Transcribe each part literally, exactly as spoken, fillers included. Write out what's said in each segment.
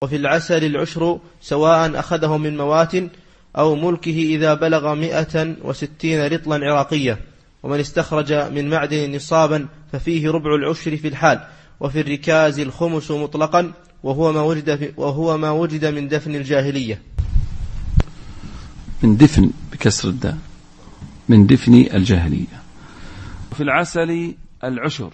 وفي العسل العشر سواء أخذه من موات أو ملكه إذا بلغ مئة وستين رطلا عراقية. ومن استخرج من معدن نصابا ففيه ربع العشر في الحال. وفي الركاز الخمس مطلقا، وهو ما وجد, في وهو ما وجد من دفن الجاهلية. من دفن بكسر الدال، من دفن الجاهلية. وفي العسل العشر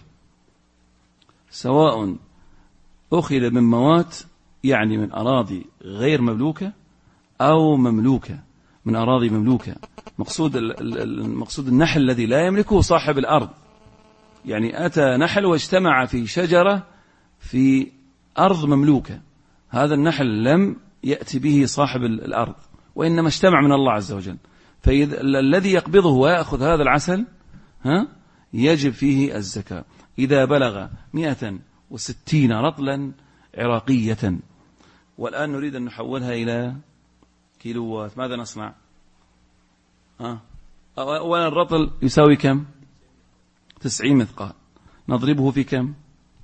سواء أخذ من موات، يعني من أراضي غير مملوكة، أو مملوكة من أراضي مملوكة. مقصود المقصود النحل الذي لا يملكه صاحب الأرض، يعني أتى نحل واجتمع في شجرة في أرض مملوكة، هذا النحل لم يأتي به صاحب الأرض، وإنما اجتمع من الله عز وجل. فالذي يقبضه ويأخذ هذا العسل ها يجب فيه الزكاة إذا بلغ مئة وستين رطلا عراقية. والآن نريد أن نحولها إلى كيلوات. ماذا نصنع؟ ها أولا الرطل يساوي كم؟ تسعين مثقال. نضربه في كم؟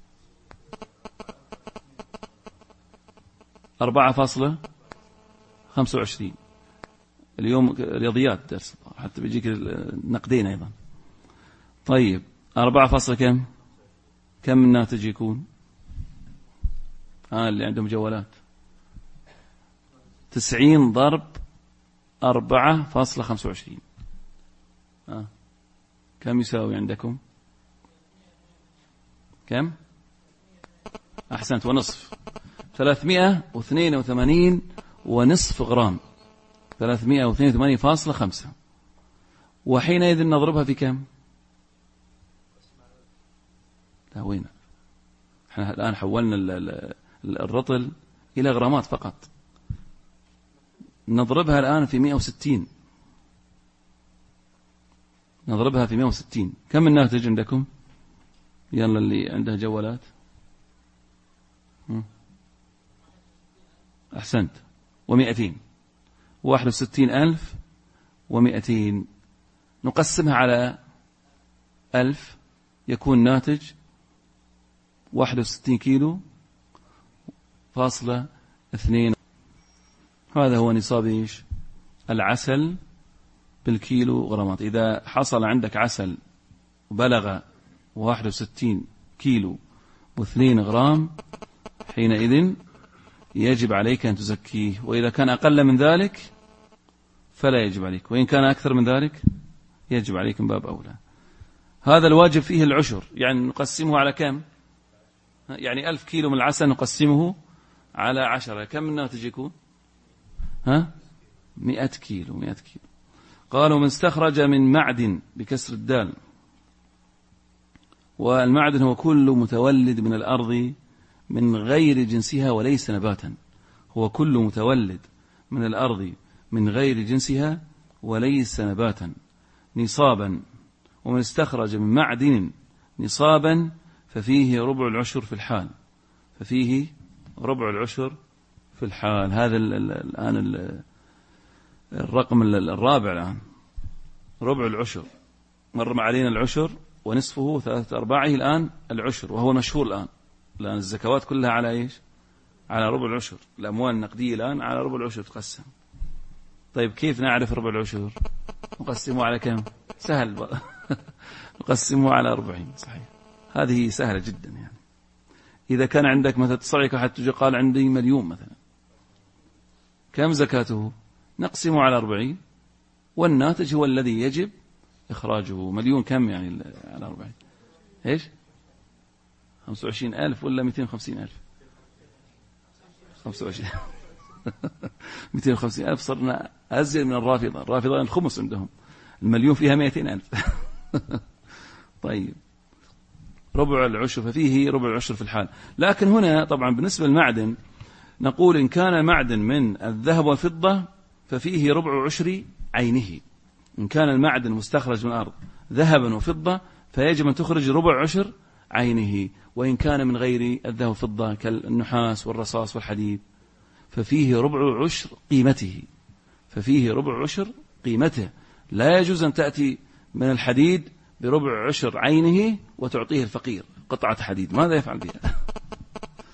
أربعة فاصلة خمسة وعشرين. اليوم رياضيات درس، حتى بيجيك النقدين أيضا. طيب أربعة فاصلة كم؟ كم الناتج يكون؟ آه اللي عندهم جوالات. تسعين ضرب أربعة فاصلة خمسة وعشرين. آه. كم يساوي عندكم؟ كم؟ أحسنت، ونصف. ثلاثمائة واثنين وثمانين ونصف غرام. ثلاثمائة واثنين وثمانين فاصلة خمسة. وحينئذ نضربها في كم؟ لا وين؟ احنا الآن حولنا الرطل إلى غرامات فقط. نضربها الآن في مئة وستين. نضربها في مئة وستين. كم الناتج عندكم؟ يلا اللي عنده جوالات. أحسنت. ومئتين. واحد وستين ألف ومئتين. نقسمها على ألف يكون ناتج واحد وستين كيلو فاصلة اثنين. هذا هو نصاب إيش؟ العسل بالكيلو غرامات. إذا حصل عندك عسل وبلغ واحد وستين كيلو واثنين غرام، حينئذ يجب عليك أن تزكيه. وإذا كان أقل من ذلك فلا يجب عليك، وإن كان أكثر من ذلك يجب عليك من باب أولى. هذا الواجب فيه العشر، يعني نقسمه على كم؟ يعني ألف كيلو من العسل نقسمه على عشرة، كم الناتج يكون؟ ها؟ مئة كيلو. مئة كيلو. قالوا من استخرج من معدن بكسر الدال. والمعدن هو كل متولد من الأرض من غير جنسها وليس نباتا. هو كل متولد من الأرض من غير جنسها وليس نباتا نصابا. ومن استخرج من معدن نصابا ففيه ربع العشر في الحال. ففيه ربع العشر في الحال. هذا الآن الرقم الرابع الآن، ربع العشر. مر علينا العشر ونصفه ثلاثة أرباعه، الآن العشر، وهو مشهور الآن. الآن الزكوات كلها على إيش؟ على ربع العشر. الأموال النقدية الآن على ربع العشر تقسم. طيب كيف نعرف ربع العشر؟ نقسمه على كم؟ سهل بقى. نقسمه على أربعين. صحيح، هذه سهلة جدا. يعني إذا كان عندك مثلا تصعيك حتى تجي قال عندي مليون مثلا، كم زكاته؟ نقسمه على أربعين، والناتج هو الذي يجب إخراجه. مليون كم يعني على أربعين؟ إيش؟ خمسة وعشرين ألف ولا مئتين وخمسين ألف؟ خمسة وعشرين. مئتين وخمسين ألف. صرنا أزيد من الرافضة. الرافضة الخمس عندهم، المليون فيها مئتين ألف. طيب ربع العشر، ففيه ربع العشر في الحال. لكن هنا طبعا بالنسبة للمعدن نقول إن كان معدن من الذهب والفضة ففيه ربع عشر عينه. إن كان المعدن مستخرج من الأرض ذهبا وفضة فيجب أن تخرج ربع عشر عينه. وإن كان من غير الذهب والفضة كالنحاس والرصاص والحديد ففيه ربع عشر قيمته. ففيه ربع عشر قيمته. لا يجوز أن تأتي من الحديد بربع عشر عينه وتعطيه الفقير قطعة حديد. ماذا يفعل بها؟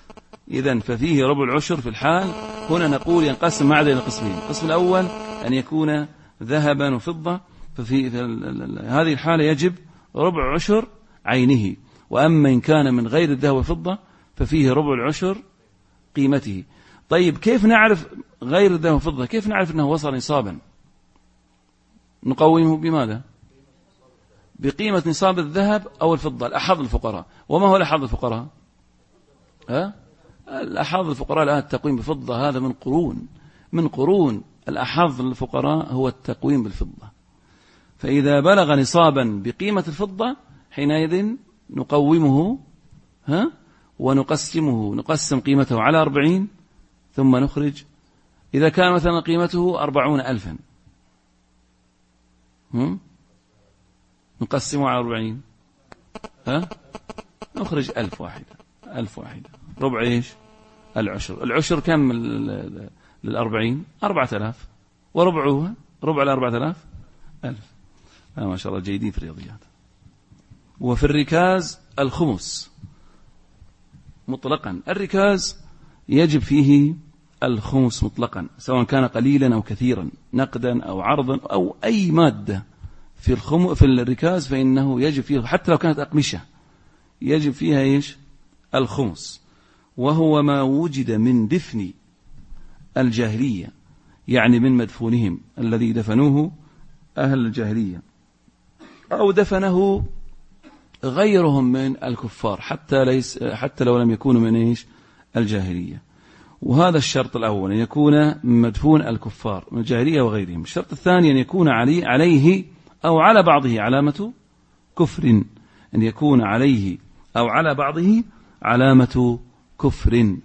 إذن ففيه ربع العشر في الحال. هنا نقول ينقسم معدن إلى قسمين. القسم الأول أن يكون ذهبا وفضة، ففي هذه الحالة يجب ربع عشر عينه. وأما إن كان من غير الذهب والفضة ففيه ربع العشر قيمته. طيب كيف نعرف غير الذهب والفضة؟ كيف نعرف أنه وصل نصابا؟ نقومه بماذا؟ بقيمة نصاب الذهب أو الفضة. الأحظ الفقراء. وما هو الأحظ الفقراء؟ ها؟ الأحظ الفقراء الآن التقويم بفضة، هذا من قرون من قرون الأحظ الفقراء هو التقويم بالفضة. فإذا بلغ نصابا بقيمة الفضة حينئذ نقومه ها ونقسمه نقسم قيمته على أربعين، ثم نخرج. إذا كان مثلا قيمته أربعون ألفا نقسمه على أربعين، ها نخرج ألف واحدة ألف واحدة ربع إيش؟ العشر. العشر كم للأربعين؟ أربعة آلاف، وربعها ربع الأربعة آلاف ألف. آه ما شاء الله جيدين في الرياضيات. وفي الركاز الخمس مطلقا. الركاز يجب فيه الخمس مطلقا، سواء كان قليلا أو كثيرا، نقدا أو عرضا أو أي مادة في الخم في الركاز فإنه يجب فيه، حتى لو كانت أقمشة يجب فيها إيش؟ الخمس. وهو ما وجد من دفن الجاهلية، يعني من مدفونهم الذي دفنوه أهل الجاهلية، أو دفنه غيرهم من الكفار، حتى ليس حتى لو لم يكونوا من إيش؟ الجاهلية. وهذا الشرط الأول، أن يكون مدفون الكفار من الجاهلية وغيرهم. الشرط الثاني أن يكون عليه, عليه أو على بعضه علامة كفر، أن يكون عليه أو على بعضه علامة كفر.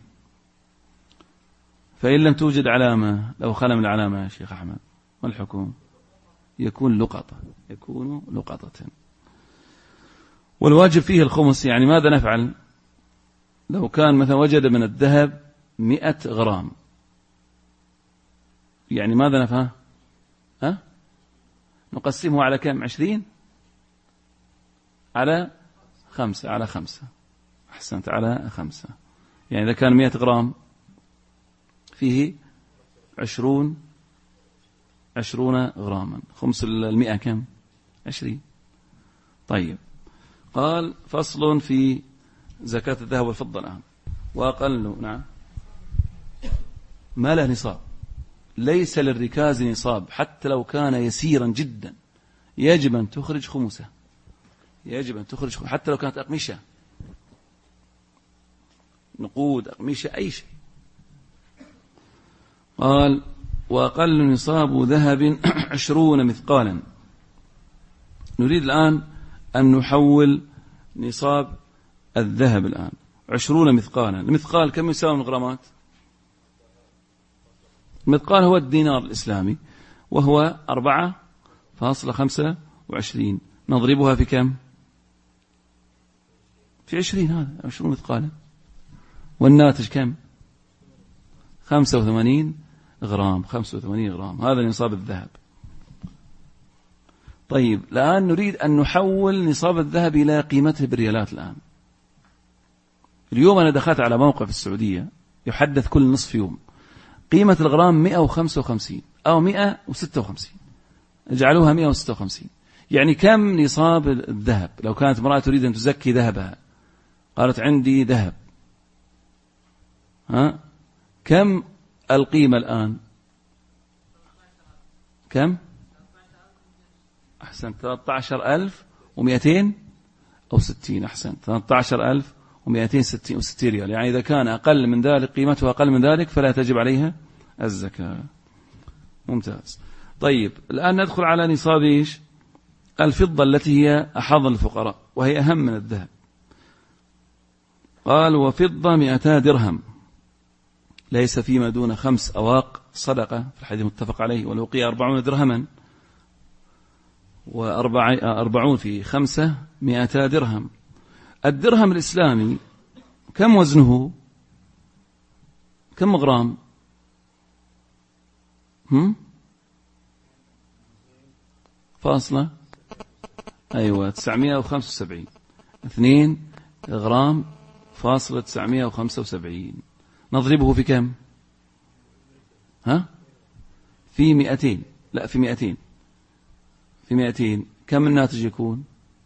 فإن لم توجد علامة، لو خلى من العلامة يا شيخ أحمد، ما الحكم؟ يكون لقطة يكون لقطة. والواجب فيه الخمس. يعني ماذا نفعل لو كان مثلا وجد من الذهب مئة غرام؟ يعني ماذا نفعل؟ ها؟ نقسمه على كم؟ عشرين على خمسة على خمسة أحسنت، على خمسة. يعني إذا كان مئة غرام فيه عشرون عشرون غراما، خمس المئة كم؟ عشرين. طيب قال فصل في زكاة الذهب والفضة الآن. وأقل نعم ما له نصاب، ليس للركاز نصاب حتى لو كان يسيرا جدا، يجب أن تخرج خمسة، يجب أن تخرج خمسة حتى لو كانت أقمشة، نقود، أقمشة، أي شيء. قال وأقل نصاب ذهب عشرون مثقالا. نريد الآن أن نحول نصاب الذهب الآن عشرون مثقالا. المثقال كم يساوي من غرامات؟ المثقال هو الدينار الإسلامي، وهو أربعة فاصلة خمسة وعشرين. نضربها في كم؟ في عشرين، هذا عشرون مثقالا. والناتج كم؟ خمسة وثمانين غرام. خمسة وثمانين غرام، هذا نصاب الذهب. طيب الآن نريد أن نحول نصاب الذهب إلى قيمته بالريالات. الآن اليوم أنا دخلت على موقع في السعودية يحدث كل نصف يوم، قيمة الغرام مئة وخمسة وخمسين أو مئة وستة وخمسين، اجعلوها مئة وستة وخمسين. يعني كم نصاب الذهب؟ لو كانت امرأة تريد أن تزكي ذهبها، قالت عندي ذهب، ها كم القيمة الآن؟ كم؟ أحسن، ثلاثة عشر ألف ومئتين أو ستين. أحسن، ثلاثة عشر ألف ومئتين وستين ريال. يعني إذا كان أقل من ذلك، قيمتها أقل من ذلك، فلا تجب عليها الزكاة. ممتاز. طيب الآن ندخل على نصاب إيش؟ الفضة التي هي أحظ الفقراء وهي أهم من الذهب. قال وفضة مئتا درهم، ليس فيما دون خمس أواق صدقة، في الحديث متفق عليه. ولو قي أربعون درهما وأربعون في خمسة مئتا درهم. الدرهم الإسلامي كم وزنه؟ كم غرام؟ هم؟ فاصلة أيوة تسعمائة وخمسة وسبعين، اثنين غرام فاصلة تسعمائة وخمسة وسبعين. نضربه في كم؟ ها؟ في مئتين. لا، في مئتين. في مئتين كم الناتج يكون؟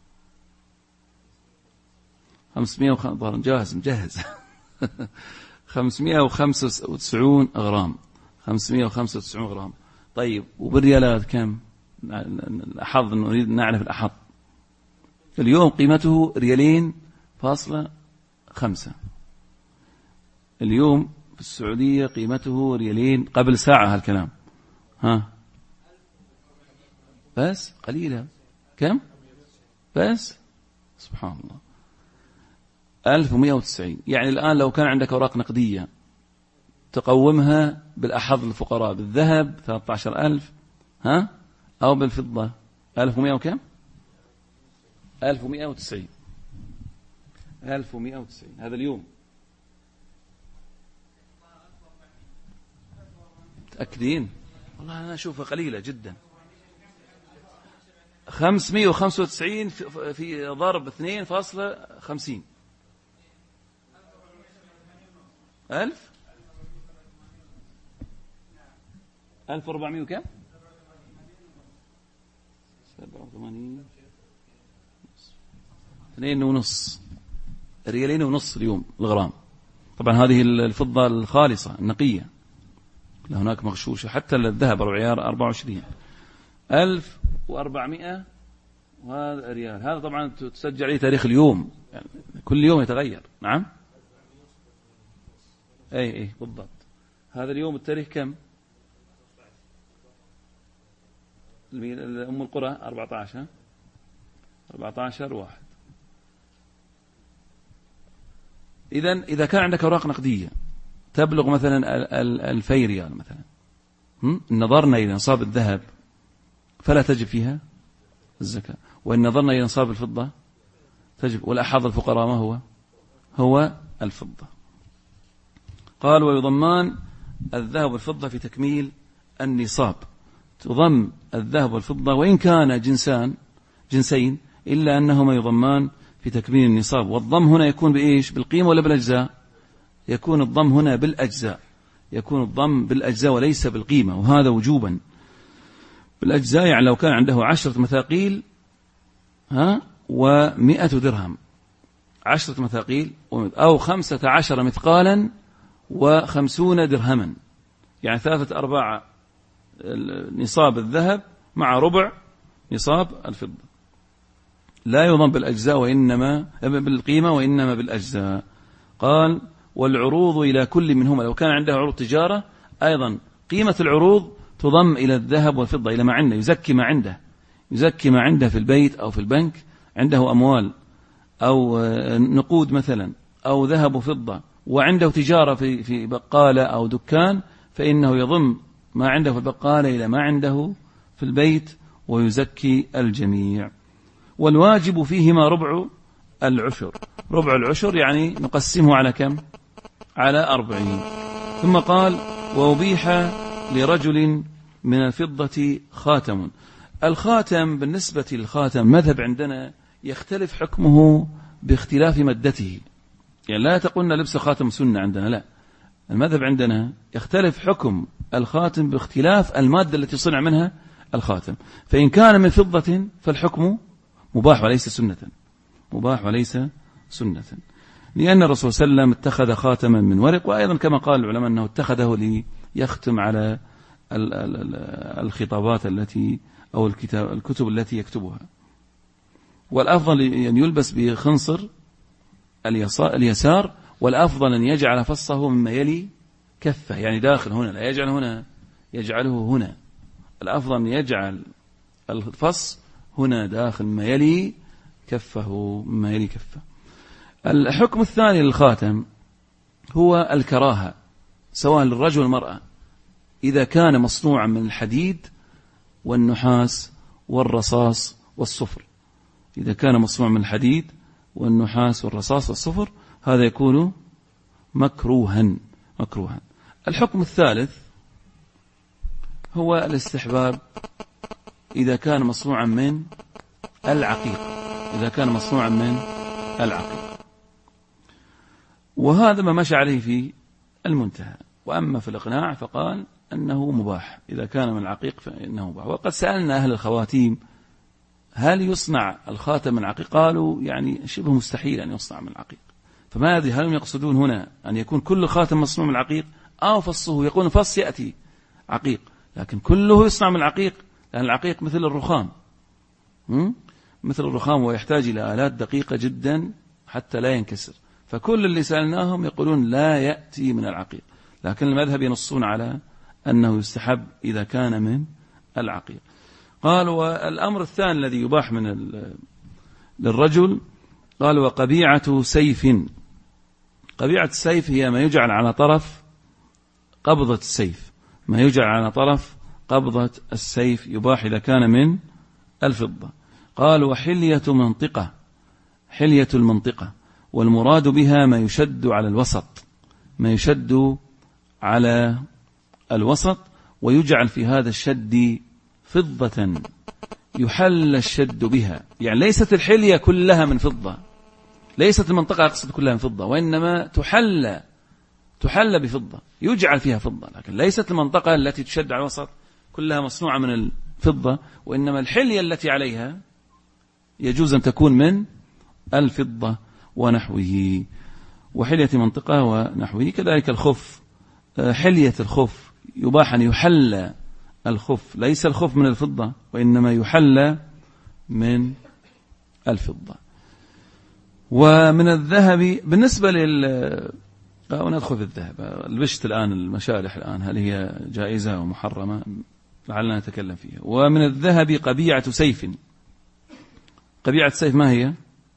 خمسمائة وخمسة جاهز مجهز خمسمائة وخمسة وتسعين غرام. خمسمائة وخمسة وتسعين غرام. طيب وبالريالات كم؟ الأحظ، نريد نعرف الأحظ. اليوم قيمته ريالين فاصلة خمسة. اليوم في السعودية قيمته ريالين، قبل ساعة هالكلام. ها بس قليلة. كم بس؟ سبحان الله. ألف ومئة وتسعين. يعني الآن لو كان عندك أوراق نقدية تقومها بالأحظ الفقراء، بالذهب ثلاثة عشر ألف، ها، أو بالفضة ألف ومئة وكم؟ ألف ومئة وتسعين. ألف ومئة وتسعين هذا اليوم. متأكدين؟ والله أنا أشوفها قليلة جدا. خمسمائة وخمسة وتسعين في ضرب اثنين فاصلة خمسين. ألف ألف وأربعمائة وكم؟ سبعة وثمانين. اثنين ونص ريالين ونص اليوم الغرام. طبعا هذه الفضة الخالصة النقية، لا هناك مغشوشة. حتى الذهب العيار أربعة وعشرين. ألف وأربعمائة وهذا ريال. هذا طبعا تسجل عليه تاريخ اليوم، يعني كل يوم يتغير. نعم اي اي بالضبط. هذا اليوم التاريخ كم؟ أم القرى أربعة عشر. أربعة عشر واحد. إذن إذا كان عندك أوراق نقدية تبلغ مثلا ألفي ريال مثلا، نظرنا إلى نصاب الذهب فلا تجب فيها الزكاة، وإن نظرنا إلى نصاب الفضة تجب. والأحظ الفقراء ما هو؟ هو الفضة. قال ويضمان الذهب والفضة في تكميل النصاب. تضم الذهب والفضة وإن كان جنسان جنسين، إلا أنهما يضمان في تكميل النصاب. والضم هنا يكون بإيش؟ بالقيمة ولا بالأجزاء؟ يكون الضم هنا بالأجزاء. يكون الضم بالأجزاء وليس بالقيمة، وهذا وجوبا. بالأجزاء يعني لو كان عنده عشرة مثاقيل ها ومئة درهم، عشرة مثاقيل أو خمسة عشر مثقالا وخمسون درهما، يعني ثلاثة أرباع نصاب الذهب مع ربع نصاب الفضة. لا يضم بالأجزاء وإنما بالقيمة وإنما بالأجزاء. قال والعروض إلى كل منهما. لو كان عنده عروض تجارة أيضا قيمة العروض تضم إلى الذهب والفضة، إلى ما عنده، يزكي ما عنده، يزكي ما عنده في البيت أو في البنك. عنده أموال أو نقود مثلا أو ذهب وفضة، وعنده تجارة في في بقالة أو دكان، فإنه يضم ما عنده في البقالة إلى ما عنده في البيت ويزكي الجميع. والواجب فيهما ربع العشر. ربع العشر يعني نقسمه على كم؟ على أربعين. ثم قال وأبيح لرجل من الفضة خاتم. الخاتم بالنسبة للخاتم مذهب عندنا يختلف حكمه باختلاف مادته. يعني لا تقولنا لبس خاتم سنة عندنا، لا، المذهب عندنا يختلف حكم الخاتم باختلاف المادة التي صنع منها الخاتم. فإن كان من فضة فالحكم مباح وليس سنة، مباح وليس سنة، لأن الرسول صلى الله عليه وسلم اتخذ خاتما من ورق، وأيضا كما قال العلماء أنه اتخذه ليختم على الخطابات التي أو الكتاب الكتب التي يكتبها. والأفضل أن يلبس بخنصر اليسار، والأفضل أن يجعل فصه مما يلي كفه، يعني داخل هنا، لا يجعل هنا، يجعله هنا. الأفضل أن يجعل الفص هنا داخل ما يلي كفه، مما يلي كفه. الحكم الثاني للخاتم هو الكراهة، سواء للرجل والمرأة، إذا كان مصنوعا من الحديد والنحاس والرصاص والصفر. إذا كان مصنوع من الحديد والنحاس والرصاص والصفر هذا يكون مكروها مكروها. الحكم الثالث هو الاستحباب إذا كان مصنوعا من العقيق. إذا كان مصنوعا من العقيق وهذا ما مشى عليه في المنتهى. وأما في الإقناع فقال أنه مباح، إذا كان من العقيق فإنه مباح. وقد سألنا أهل الخواتيم هل يصنع الخاتم من العقيق؟ قالوا يعني شبه مستحيل أن يصنع من العقيق. فما أدري هل هم يقصدون هنا أن يكون كل خاتم مصنوع من العقيق أو فصه، يقول فص يأتي عقيق لكن كله يصنع من العقيق، لأن العقيق مثل الرخام مثل الرخام ويحتاج إلى آلات دقيقة جدا حتى لا ينكسر. فكل اللي سألناهم يقولون لا يأتي من العقيق، لكن المذهب ينصون على أنه يستحب إذا كان من العقيق. قال والأمر الثاني الذي يباح من للرجل، قال وقبيعة سيف. قبيعة السيف هي ما يجعل على طرف قبضة السيف، ما يجعل على طرف قبضة السيف يباح إذا كان من الفضة. قال وحلية منطقة، حلية المنطقة والمراد بها ما يشد على الوسط، ما يشد على الوسط ويجعل في هذا الشد فضة يحل الشد بها. يعني ليست الحلية كلها من فضة، ليست المنطقة أقصد كلها من فضة، وإنما تحل تحل بفضة يجعل فيها فضة، لكن ليست المنطقة التي تشد على الوسط كلها مصنوعة من الفضة، وإنما الحلية التي عليها يجوز أن تكون من الفضة ونحوه. وحلية منطقة ونحوه. كذلك الخف، حلية الخف يباح أن يحل الخف، ليس الخف من الفضة وإنما يحل من الفضة. ومن الذهب بالنسبة لل وندخل في الذهب، البشت الآن، المشالح الآن هل هي جائزة أو محرمة؟ لعلنا نتكلم فيها. ومن الذهب قبيعة سيف. قبيعة سيف ما هي؟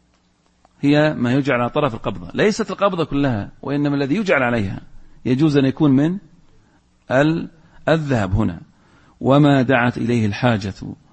هي ما يجعل على طرف القبضة، ليست القبضة كلها وإنما الذي يجعل عليها، يجوز أن يكون من الذهب هنا. وما دعت إليه الحاجة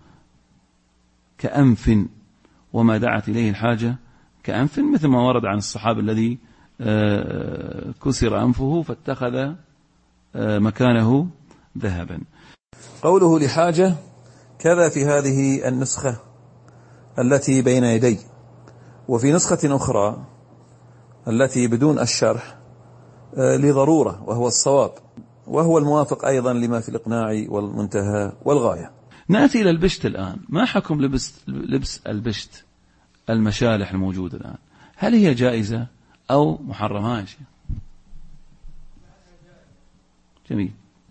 كأنف، وما دعت إليه الحاجة كأنف، مثل ما ورد عن الصحابي الذي كسر أنفه فاتخذ مكانه ذهبا. قوله لحاجة كذا في هذه النسخة التي بين يدي، وفي نسخة أخرى التي بدون الشرح لضرورة، وهو الصواب، وهو الموافق أيضا لما في الإقناع والمنتهى والغاية. نأتي إلى البشت الآن. ما حكم لبس, لبس البشت المشالح الموجودة الآن؟ هل هي جائزة أو محرمة؟ جميل.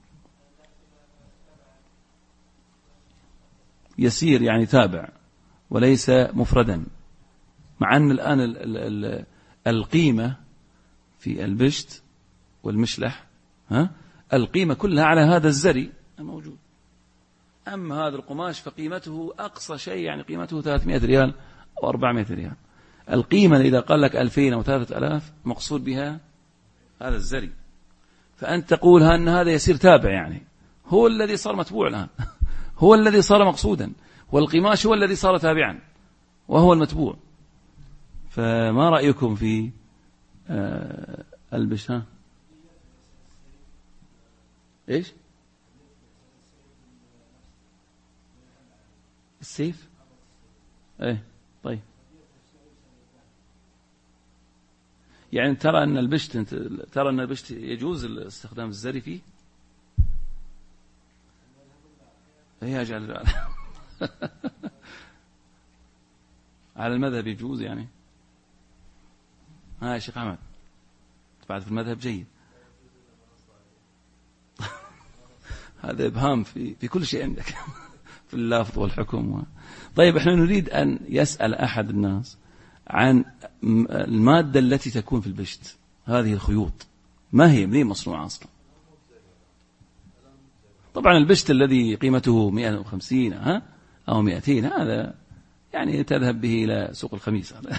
يسير يعني تابع وليس مفردا، مع أن الآن ال ال ال القيمة في البشت والمشلح، ها، القيمة كلها على هذا الزري الموجود. أما هذا القماش فقيمته أقصى شيء يعني قيمته ثلاثمائة ريال أو أربعمائة ريال. القيمة إذا قال لك ألفين أو ثلاثة ألاف مقصود بها هذا الزري، فأنت تقول أن هذا يصير تابع، يعني هو الذي صار متبوع الآن هو الذي صار مقصودا، والقماش هو الذي صار تابعا وهو المتبوع. فما رأيكم في آه البش؟ ها إيش السيف؟ إيه طيب، يعني ترى أن البشت ترى أن البشت يجوز استخدام الزري فيه؟ هي أجعل على المذهب يجوز يعني. ها يا شيخ أحمد، بعد في المذهب جيد. هذا إبهام في في كل شيء عندك في اللفظ والحكم و... طيب احنا نريد أن يسأل أحد الناس عن المادة التي تكون في البشت، هذه الخيوط ما هي، منين مصنوعة أصلا؟ طبعا البشت الذي قيمته مئة وخمسين ها أو مئتين هذا يعني تذهب به إلى سوق الخميس هذا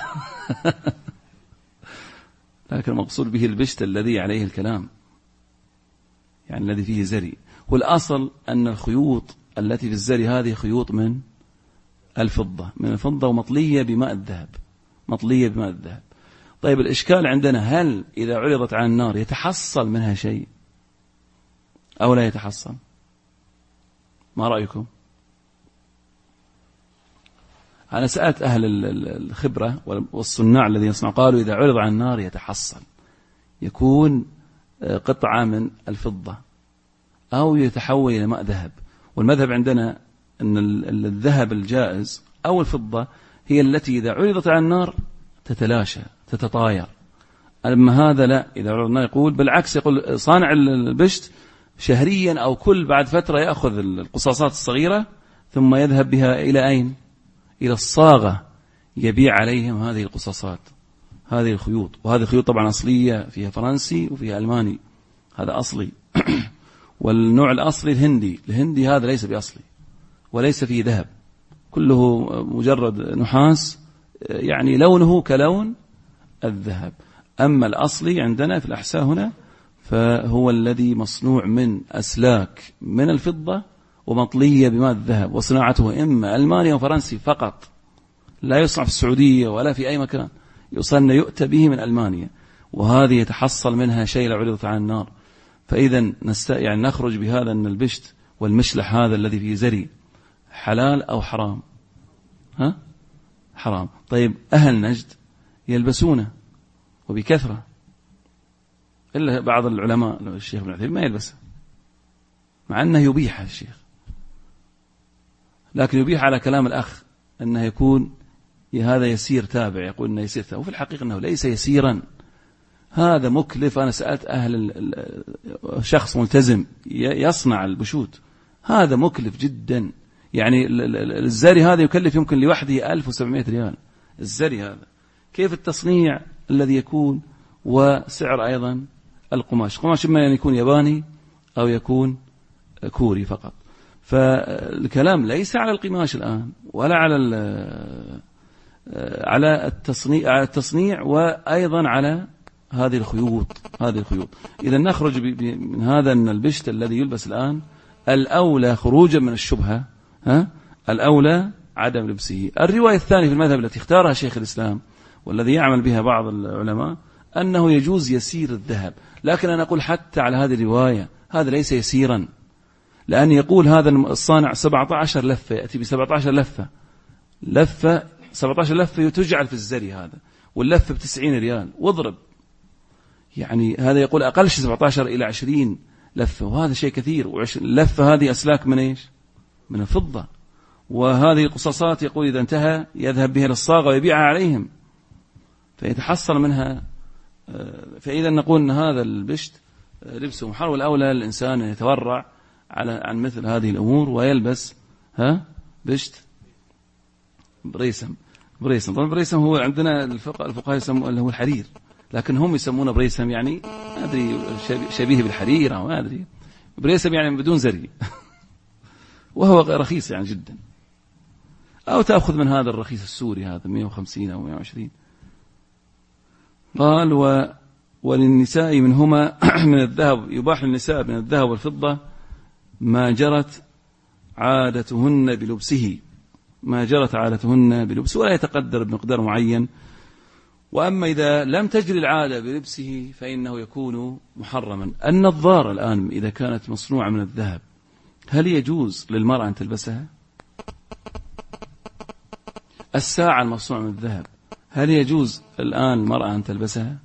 لكن المقصود به البشت الذي عليه الكلام، يعني الذي فيه زري. والأصل أن الخيوط التي في الزري هذه خيوط من الفضة، من الفضة ومطلية بماء الذهب، مطلية بماء الذهب. طيب الإشكال عندنا هل إذا عرضت على النار يتحصل منها شيء أو لا يتحصل؟ ما رأيكم؟ أنا سألت أهل الخبرة والصناع الذين يصنعوا، قالوا إذا عرض على النار يتحصل، يكون قطعة من الفضة أو يتحول إلى ماء ذهب. والمذهب عندنا أن الذهب الجائز أو الفضة هي التي إذا عرضت على النار تتلاشى تتطاير. أما هذا لا، إذا عرض النار يقول بالعكس، يقول صانع البشت شهريا أو كل بعد فترة يأخذ القصاصات الصغيرة ثم يذهب بها إلى أين؟ إلى الصاغة، يبيع عليهم هذه القصاصات، هذه الخيوط. وهذه الخيوط طبعا أصلية، فيها فرنسي وفيها ألماني، هذا أصلي. والنوع الأصلي الهندي، الهندي هذا ليس بأصلي وليس فيه ذهب، كله مجرد نحاس، يعني لونه كلون الذهب. أما الأصلي عندنا في الأحساء هنا فهو الذي مصنوع من أسلاك من الفضة ومطلية بماء الذهب، وصناعته إما ألماني وفرنسي فقط، لا يصنع في السعودية ولا في أي مكان، يصنع يؤتى به من ألمانيا، وهذه يتحصل منها شيء لو عرضت على النار. فإذا نست... يعني نخرج بهذا أن البشت والمشلح هذا الذي فيه زري حلال أو حرام؟ ها؟ حرام. طيب أهل نجد يلبسونه وبكثرة، إلا بعض العلماء الشيخ ابن عثيمين ما يلبسه، مع أنه يبيح الشيخ، لكن يبيح على كلام الأخ أنه يكون هذا يسير تابع، يقول أنه يسير تابع، وفي الحقيقة أنه ليس يسيرا، هذا مكلف. أنا سألت أهل شخص ملتزم يصنع البشوت، هذا مكلف جدا، يعني الزري هذا يكلف يمكن لوحده ألف وسبعمائة ريال الزري هذا، كيف التصنيع الذي يكون، وسعر أيضا القماش، قماش إما أن يكون ياباني أو يكون كوري فقط. فالكلام ليس على القماش الآن ولا على على التصنيع على التصنيع وأيضا على هذه الخيوط هذه الخيوط. إذا نخرج من هذا أن البشت الذي يلبس الآن الأولى خروجا من الشبهة، ها الأولى عدم لبسه. الرواية الثانية في المذهب التي اختارها شيخ الإسلام والذي يعمل بها بعض العلماء أنه يجوز يسير الذهب، لكن أنا أقول حتى على هذه الرواية هذا ليس يسيرا، لأن يقول هذا الصانع سبعة عشر لفة، يأتي ب سبعة عشر لفة لفة سبعة عشر لفة تجعل في الزري هذا، واللفة بتسعين ريال واضرب، يعني هذا يقول أقل شيء سبعة عشر إلى عشرين لفة، وهذا شيء كثير. واللفة هذه أسلاك من إيش؟ من الفضة. وهذه القصاصات يقول إذا انتهى يذهب بها للصاغة ويبيعها عليهم فيتحصل منها. فإذا نقول أن هذا البشت لبسه محرم، والأولى الإنسان أن يتورع على عن مثل هذه الأمور ويلبس ها بشت بريسم. بريسم طبعا بريسم هو عندنا الفقهاء الفقهاء يسمونه اللي هو الحرير، لكن هم يسمونه بريسم، يعني ما أدري شبيه بالحرير أو ما أدري، بريسم يعني بدون زري وهو رخيص يعني جدا، أو تأخذ من هذا الرخيص السوري هذا مئة وخمسين أو مئة وعشرين. قال و وللنساء منهما من الذهب، يباح للنساء من الذهب والفضة ما جرت عادتهن بلبسه، ما جرت عادتهن بلبسه، ولا يتقدر بمقدار معين. وأما إذا لم تجري العادة بلبسه فإنه يكون محرما. النظارة الآن إذا كانت مصنوعة من الذهب هل يجوز للمرأة أن تلبسها؟ الساعة المصنوعة من الذهب هل يجوز الآن المرأة أن تلبسها؟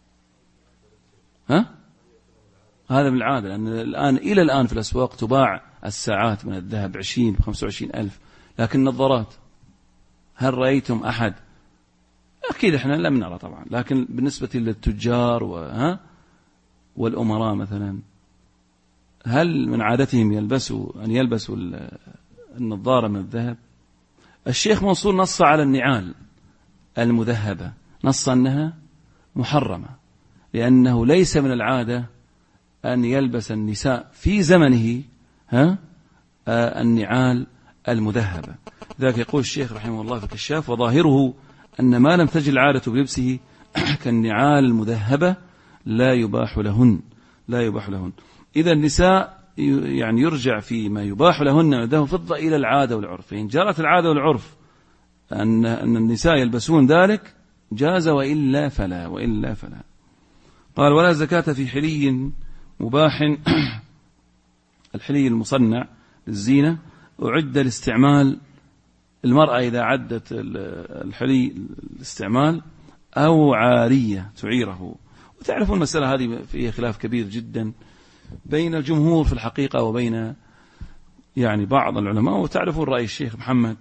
ها؟ هذا من العادة، لأن الآن إلى الآن في الأسواق تباع الساعات من الذهب عشرين بخمسة وعشرين ألف، لكن النظارات هل رأيتم أحد؟ أكيد إحنا لم نرى طبعا، لكن بالنسبة للتجار وها والأمراء مثلا هل من عادتهم يلبسوا أن يلبسوا النظارة من الذهب؟ الشيخ منصور نص على النعال المذهبة، نص أنها محرمة، لأنه ليس من العادة أن يلبس النساء في زمنه ها النعال المذهبة. ذاك يقول الشيخ رحمه الله في الكشاف: وظاهره أن ما لم تجل العادة بلبسه كالنعال المذهبة لا يباح لهن لا يباح لهن. إذا النساء يعني يرجع فيما يباح لهن من الذهب والفضة إلى العادة والعرف، فإن جرت العادة والعرف أن أن النساء يلبسون ذلك جاز، وإلا فلا وإلا فلا. قال: ولا زكاة في حلي مباح. الحلي المصنع للزينة أعد لاستعمال المرأة إذا عدت الحلي الاستعمال أو عارية تعيره، وتعرفون المسألة هذه فيها خلاف كبير جدا بين الجمهور في الحقيقة وبين يعني بعض العلماء. وتعرفون رأي الشيخ محمد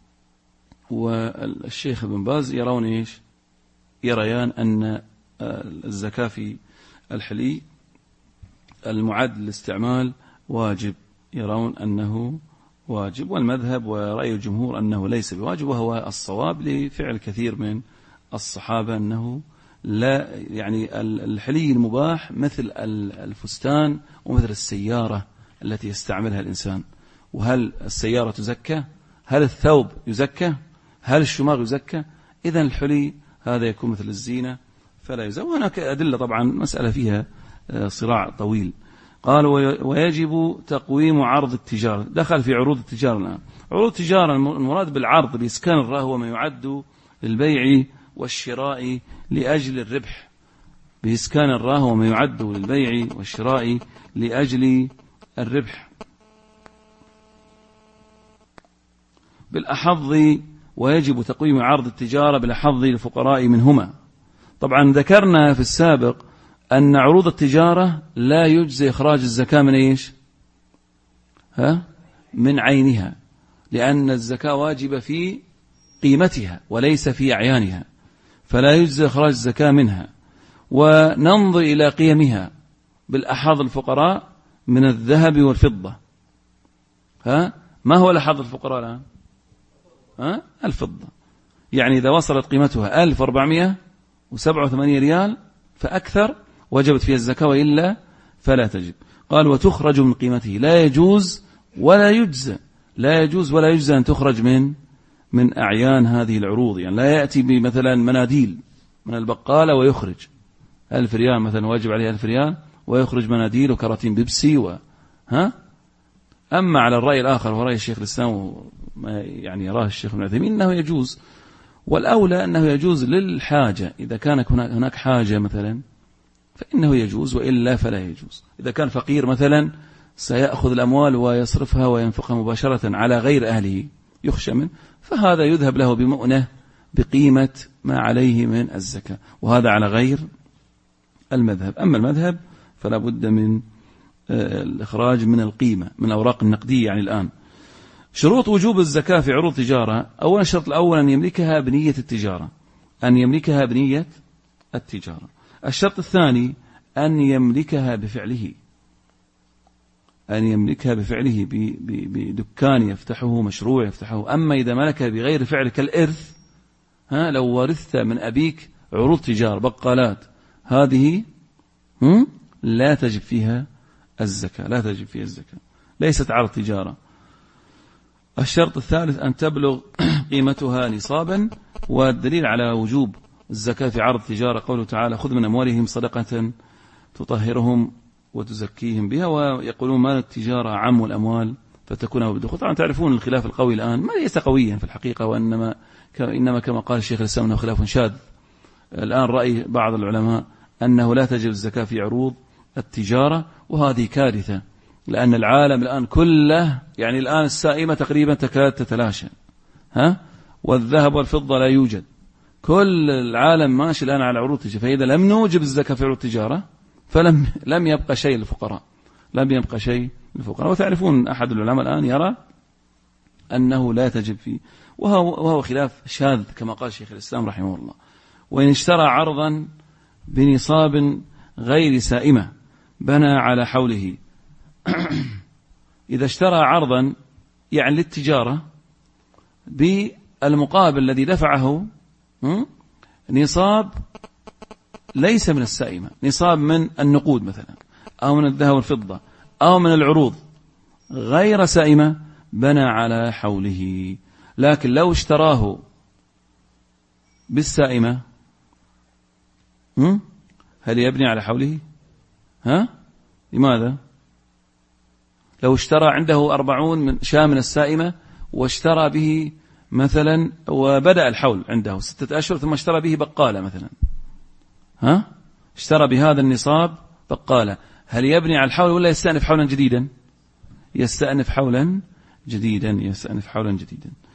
والشيخ ابن باز يرون إيش؟ يريان أن الزكاة في الحلي المعد للاستعمال واجب، يرون أنه واجب، والمذهب ورأي الجمهور أنه ليس بواجب، وهو الصواب لفعل كثير من الصحابة أنه لا، يعني الحلي المباح مثل الفستان ومثل السيارة التي يستعملها الإنسان. وهل السيارة تزكى؟ هل الثوب يزكى؟ هل الشماغ يزكى؟ إذن الحلي هذا يكون مثل الزينة فلا يزكى. وهناك أدلة طبعا، مسألة فيها صراع طويل. قال ويجب تقويم عرض التجارة. دخل في عروض التجارة الآن. عروض التجارة المراد بالعرض بإسكان الراء هو ما يعد للبيع والشراء لأجل الربح. بإسكان الراء هو ما يعد للبيع والشراء لأجل الربح. بالأحظ ويجب تقويم عرض التجارة بالأحظ للفقراء منهما. طبعا ذكرنا في السابق أن عروض التجارة لا يجزي إخراج الزكاة من إيش؟ ها؟ من عينها، لأن الزكاة واجبة في قيمتها وليس في أعيانها، فلا يجزي إخراج الزكاة منها. وننظر إلى قيمها بالأحظ الفقراء من الذهب والفضة. ها؟ ما هو الأحظ الفقراء الآن؟ ها؟ الفضة. يعني إذا وصلت قيمتها ألف وأربعمائة وسبعة وثمانين ريال فأكثر وجبت فيها الزكاة، وإلا فلا تجب. قال وتخرج من قيمته. لا يجوز ولا يجزى، لا يجوز ولا يجزى أن تخرج من من أعيان هذه العروض. يعني لا يأتي بمثلا مناديل من البقالة ويخرج ألف ريال مثلا، واجب عليه ألف ريال، ويخرج مناديل وكراتين بيبسي و ها. أما على الرأي الآخر ورأي الشيخ الإسلام ما يعني يراه الشيخ ابن عثيمين أنه يجوز، والأولى أنه يجوز للحاجة. إذا كان هناك حاجة مثلا فإنه يجوز، وإلا فلا يجوز. إذا كان فقير مثلا سيأخذ الأموال ويصرفها وينفقها مباشرة على غير أهله يخشى منه، فهذا يذهب له بمؤنة بقيمة ما عليه من الزكاة، وهذا على غير المذهب. أما المذهب فلا بد من الإخراج من القيمة من الأوراق النقدية. يعني الآن شروط وجوب الزكاة في عروض تجارة. أولا الشرط الأول أن يملكها بنية التجارة، أن يملكها بنية التجارة. الشرط الثاني أن يملكها بفعله، أن يملكها بفعله بدكان يفتحه، مشروع يفتحه. أما إذا ملكها بغير فعل كالإرث، ها لو ورثت من أبيك عروض تجارة بقالات، هذه لا تجب فيها الزكاة، لا تجب فيها الزكاة، ليست عرض تجارة. الشرط الثالث أن تبلغ قيمتها نصابا. والدليل على وجوب الزكاة في عرض تجارة قوله تعالى خذ من أموالهم صدقة تطهرهم وتزكيهم بها. ويقولون مال التجارة عم الأموال فتكون بدخول. طبعا تعرفون الخلاف القوي الآن ما ليس قويا في الحقيقة، وإنما إنما كما قال الشيخ الإسلام أنه خلاف شاذ. الآن رأي بعض العلماء أنه لا تجب الزكاة في عروض التجارة، وهذه كارثة، لأن العالم الآن كله يعني الآن السائمة تقريبا تكاد تتلاشى، ها، والذهب والفضة لا يوجد، كل العالم ماشي الآن على عروض التجارة. فإذا لم نوجب الزكاة في عروض التجارة فلم لم يبقى شيء للفقراء، لم يبقى شيء للفقراء. وتعرفون أحد العلماء الآن يرى أنه لا تجب فيه، وهو, وهو خلاف شاذ كما قال شيخ الإسلام رحمه الله. وإن اشترى عرضا بنصاب غير سائمة بنى على حوله. إذا اشترى عرضا يعني للتجارة بالمقابل الذي دفعه نصاب ليس من السائمة، نصاب من النقود مثلا أو من الذهب والفضة أو من العروض غير سائمة، بنى على حوله. لكن لو اشتراه بالسائمة هل يبني على حوله؟ ها؟ لماذا؟ لو اشترى عنده أربعون من شاة من السائمة واشترى به مثلا وبدأ الحول عنده ستة أشهر ثم اشترى به بقالة مثلا، ها؟ اشترى بهذا النصاب بقالة، هل يبني على الحول ولا يستأنف حولا جديدا؟ يستأنف حولا جديدا، يستأنف حولا جديدا.